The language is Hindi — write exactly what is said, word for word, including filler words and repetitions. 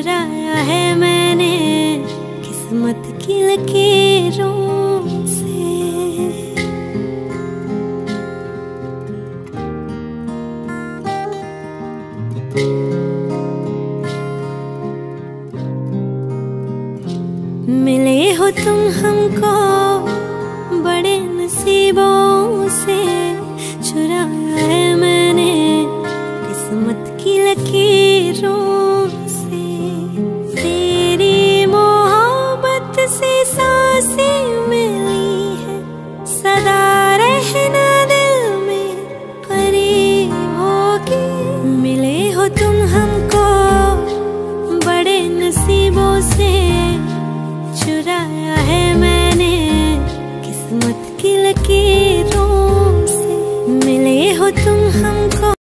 चुराया है मैंने किस्मत की लकीरों से। मिले हो तुम हमको बड़े नसीबों से, चुराया है मैंने किस्मत की लकीरों से। तेरी मोहब्बत से सांसें मिली है, सदा रहना दिल में करीब होगी। मिले हो तुम हमको बड़े नसीबों से, चुराया है मैंने किस्मत की लकीरों से। मिले हो तुम हमको